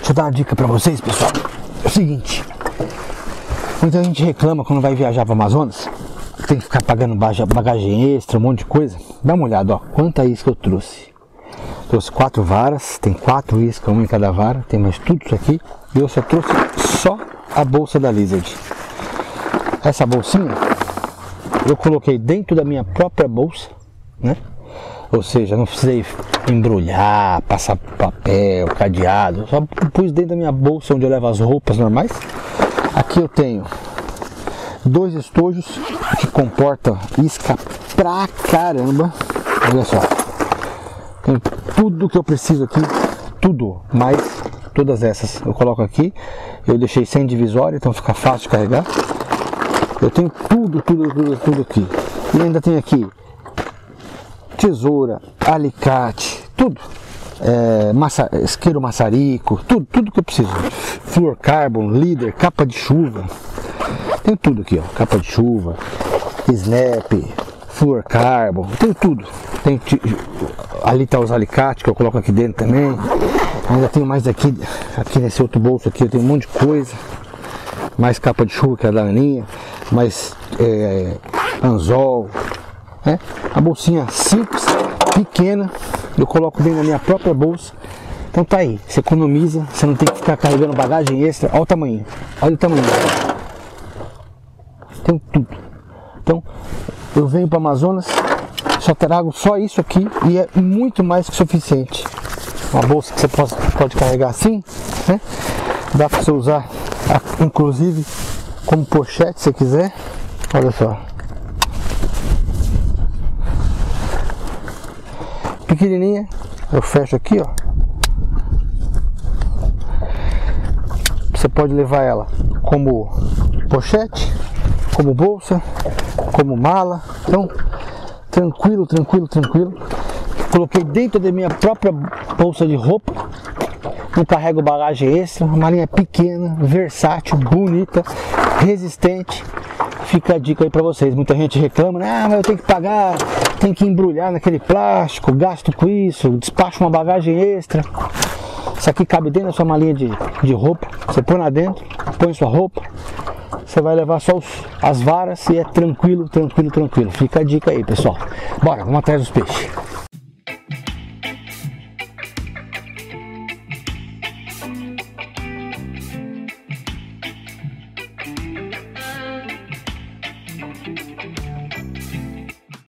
Deixa eu dar uma dica pra vocês, pessoal. É o seguinte, muita gente reclama quando vai viajar para Amazonas, tem que ficar pagando bagagem extra, um monte de coisa. Dá uma olhada, ó, quanta isca eu trouxe. Trouxe 4 varas, tem 4 iscas, uma em cada vara, tem mais tudo isso aqui. E eu só trouxe só a bolsa da Lizard. Essa bolsinha eu coloquei dentro da minha própria bolsa, né? Ou seja, não precisei embrulhar, passar papel, cadeado. Eu só pus dentro da minha bolsa onde eu levo as roupas normais. Aqui eu tenho 2 estojos que comportam isca pra caramba. Olha só, tem tudo que eu preciso aqui, tudo, mais todas essas eu coloco aqui. Eu deixei sem divisória, então fica fácil de carregar. Eu tenho tudo aqui. E ainda tem aqui tesoura, alicate, tudo. Isqueiro maçarico, tudo que eu preciso. Fluorocarbon, líder, capa de chuva. Tem tudo aqui, ó. Capa de chuva, snap, fluorocarbon, tem tudo. Tem, ali tá os alicates que eu coloco aqui dentro também. Ainda tenho mais aqui nesse outro bolso aqui, eu tenho um monte de coisa. Mais capa de chuva, que é da Aninha, mais anzol, né? A bolsinha simples, pequena, eu coloco bem na minha própria bolsa. Então tá aí, você economiza, você não tem que ficar carregando bagagem extra. Olha o tamanho, olha o tamanho. Tem tudo. Então eu venho para Amazonas, só trago só isso aqui e é muito mais que suficiente. Uma bolsa que você pode carregar assim, né? Dá para você usar inclusive como pochete se quiser. Olha só, pequenininha, eu fecho aqui, ó. Você pode levar ela como pochete, como bolsa, como mala. Então tranquilo. Coloquei dentro da minha própria bolsa de roupa. Não carrego bagagem extra, uma malinha pequena, versátil, bonita, resistente. Fica a dica aí pra vocês. Muita gente reclama, né? Ah, mas eu tenho que pagar, tenho que embrulhar naquele plástico, gasto com isso, despacho uma bagagem extra. Isso aqui cabe dentro da sua malinha de roupa. Você põe lá dentro, põe sua roupa. Você vai levar só as varas e é tranquilo. Fica a dica aí, pessoal. Bora, vamos atrás dos peixes.